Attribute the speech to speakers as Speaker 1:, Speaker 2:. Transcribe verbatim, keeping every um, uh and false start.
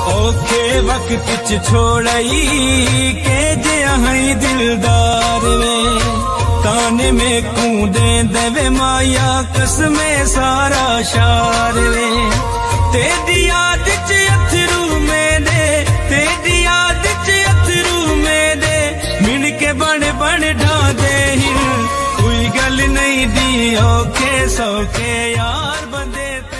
Speaker 1: औखे वक्त च छोड़ई के जे हई दिलदार वे ताने में कूदे देवे माया कसमे सारा शार वे तेरी याद च अथरू मेरे तेरी याद च अथरू मेरे मिल के बन बन ढांदे ही कोई गल नहीं दी औखे सौखे यार बंदे।